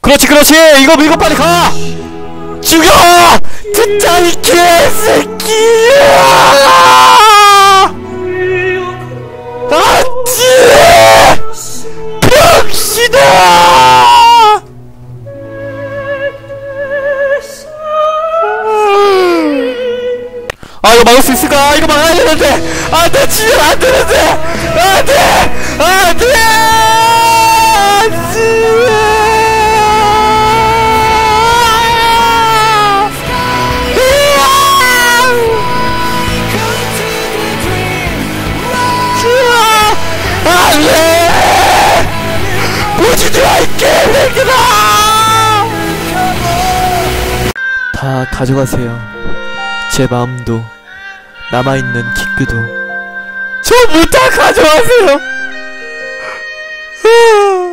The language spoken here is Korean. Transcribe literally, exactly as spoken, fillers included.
그렇지 그렇지. 이거 이거 빨리 가. 죽여. 진짜 이 개새끼야. 안지 병신아. 아 이거 막을 수 있을까? 이거 막아야 되는데. 안돼 지금 안 되는데. 안돼 안돼 안돼. 안돼 보지도 않게 내기다. 다 가져가세요. 제 마음도 남아있는 기끄도 전부 다 가져가세요.